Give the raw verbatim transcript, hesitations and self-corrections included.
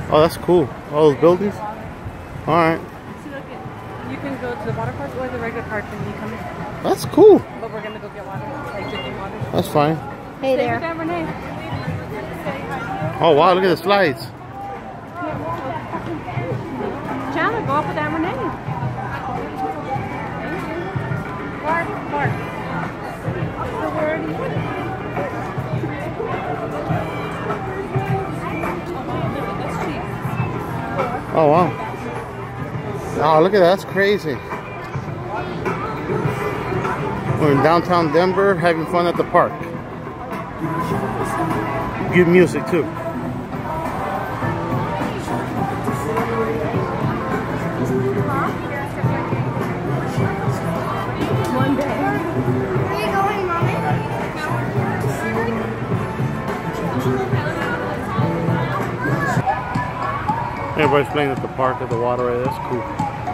Oh, that's cool. All those buildings? All right. See, look, you can go to the water park or the regular park and you come in. That's cool. But we're gonna go get water, like drinking water. That's fine. Hey Stay there. with Aunt Renee. Oh, wow. Look at the slides. Chandler, go up with Aunt Renee. Park, park. So we're already. Oh, wow. Oh, look at that. That's crazy. We're in downtown Denver having fun at the park. Good music, too. One day. Where are you going, Mommy? Everybody's playing at the park at the water. That's cool.